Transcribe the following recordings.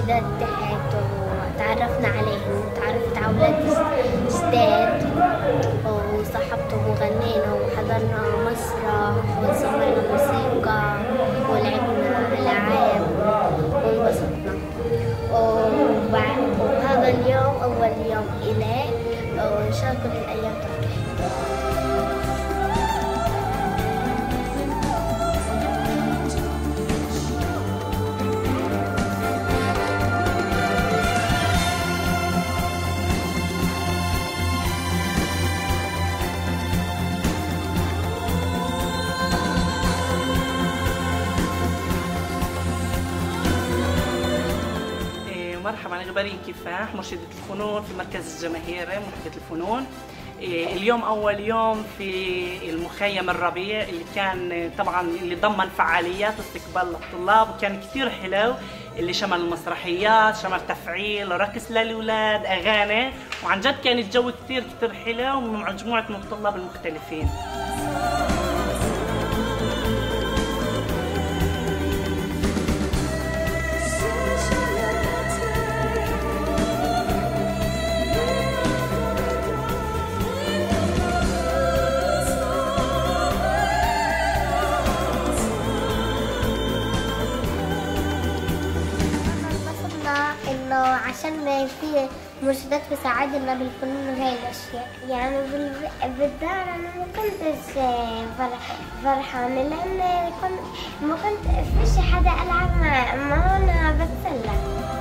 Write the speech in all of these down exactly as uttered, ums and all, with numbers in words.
المنشدات تحت وتعرفنا عليهم، وتعرفت على أولاد جداد وصاحبتهم وغنينا وحضرنا مسرح وسمعنا موسيقى ولعبنا ألعاب وانبسطنا. وهذا اليوم أول يوم إلي، وإن شاء الله كل الأيام تفرح. مرحبا، أنا غبارين كفاح، مرشدة الفنون في مركز الجماهيري محافظة الفنون. اليوم أول يوم في المخيم الربيع اللي كان طبعا اللي ضمن فعاليات استقبال للطلاب، وكان كثير حلو، اللي شمل المسرحيات، شمل تفعيل، رقص للأولاد، أغاني، وعن جد كان الجو كثير كثير حلو مع مجموعة من الطلاب المختلفين. إنه عشان في مرشدات بتساعدنا بالفنون وهي الأشياء، يعني بالدار أنا ما كنتش فرحانة لأن كنت ما كنت فيش حدا ألعب معه، ما أنا بتسلى.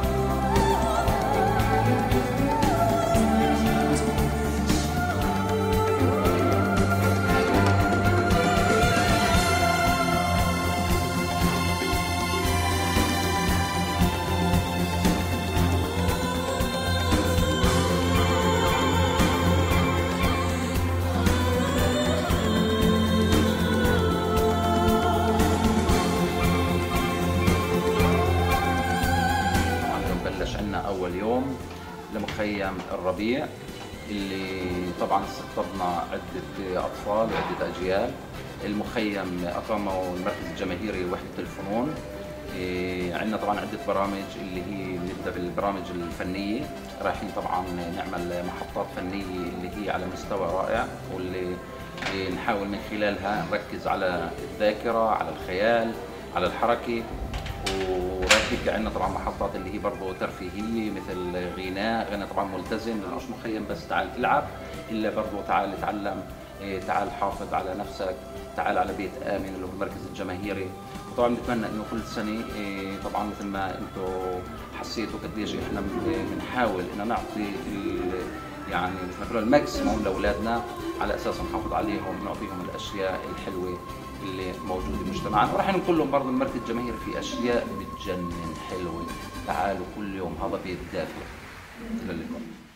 أول يوم لمخيم الربيع اللي طبعا استقطبنا عدة أطفال وعدة أجيال. المخيم أقامه المركز الجماهيري وحدة الفنون. إيه عندنا طبعا عدة برامج اللي هي نبدأ بالبرامج الفنية، رايحين طبعا نعمل محطات فنية اللي هي على مستوى رائع، واللي نحاول من خلالها نركز على الذاكرة، على الخيال، على الحركة. ورايح عندنا طبعا محطات اللي هي برضه ترفيهيه مثل غناء، غناء طبعا ملتزم، مش مخيم بس تعال تلعب، الا برضه تعال اتعلم، تعال حافظ على نفسك، تعال على بيت امن اللي هو المركز الجماهيري. وطبعا بنتمنى انه كل سنه طبعا مثل ما انتم حسيتوا قديش احنا بنحاول ان نعطي يعني مثل الماكسيموم لاولادنا على اساس نحافظ عليهم، نعطيهم الاشياء الحلوه اللي موجوده بمجتمعنا. وراح نقول لهم برضه المركز الجماهيري في اشياء بتجنن حلوه، تعالوا كل يوم، هذا بيت دافئ. الى اللقاء.